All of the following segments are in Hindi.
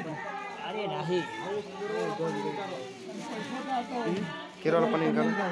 अरे नहीं केरल वाला पनीर का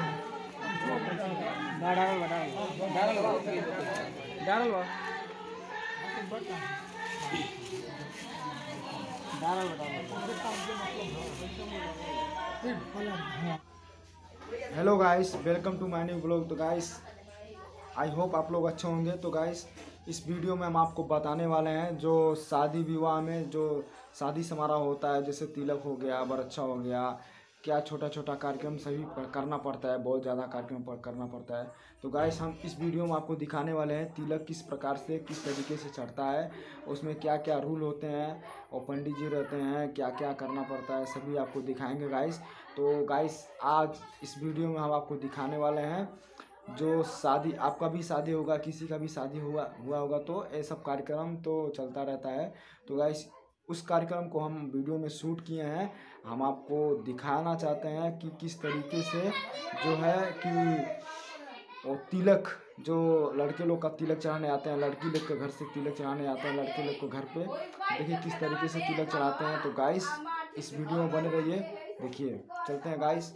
hello guys, welcome to my new blog. तो गाइस आई होप आप लोग अच्छे होंगे। तो गाइस इस वीडियो में हम आपको बताने वाले हैं जो शादी विवाह में जो शादी समारोह होता है, जैसे तिलक हो गया, बरच्छा हो गया, क्या छोटा छोटा कार्यक्रम सभी करना पड़ता है, बहुत ज़्यादा कार्यक्रम करना पड़ता है। तो गाइस हम इस वीडियो में आपको दिखाने वाले हैं तिलक किस प्रकार से किस तरीके से चढ़ता है, उसमें क्या क्या रूल होते हैं और पंडित जी रहते हैं, क्या क्या करना पड़ता है, सभी आपको दिखाएंगे गाइस। तो गाइस आज इस वीडियो में हम आपको दिखाने वाले हैं जो शादी, आपका भी शादी होगा, किसी का भी शादी हुआ होगा, तो ये सब कार्यक्रम तो चलता रहता है। तो गाइस उस कार्यक्रम को हम वीडियो में शूट किए हैं, हम आपको दिखाना चाहते हैं कि किस तरीके से जो है कि वो तिलक, जो लड़के लोग का तिलक चढ़ाने आते हैं, लड़की लोग के घर से तिलक चढ़ाने आते हैं लड़के लोग को घर पे, देखिए किस तरीके से तिलक चढ़ाते हैं। तो गाइस इस वीडियो में बने रहिए, देखिए चलते हैं गाइस।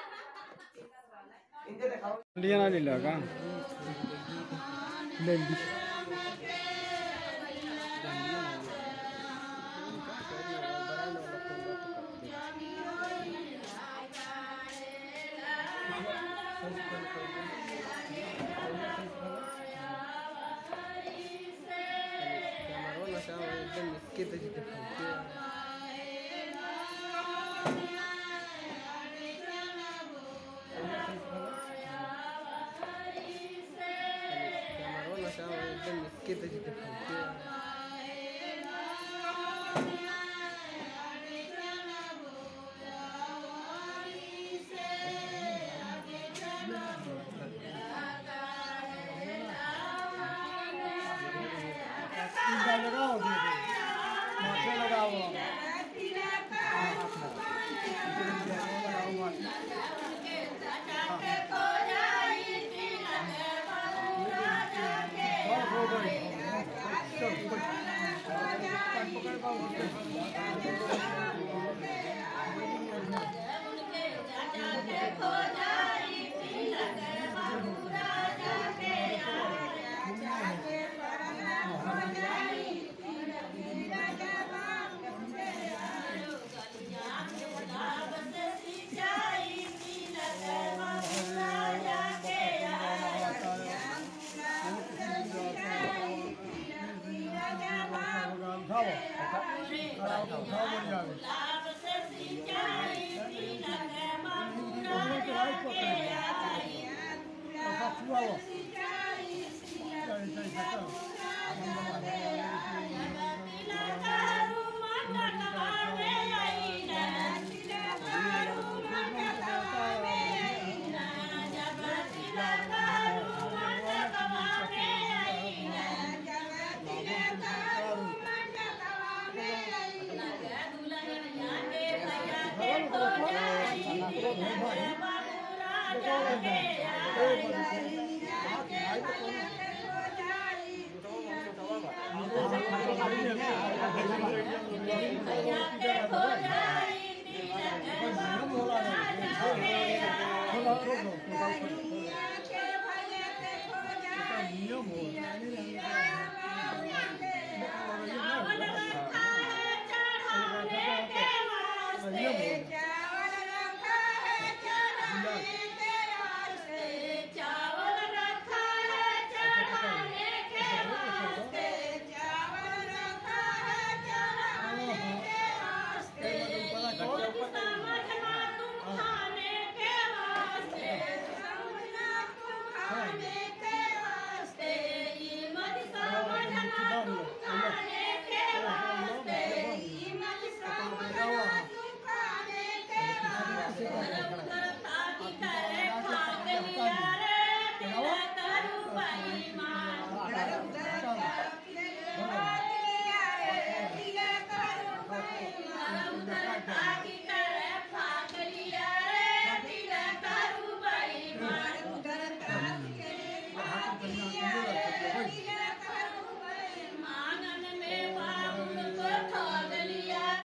लिया ना ले लगा ले ली।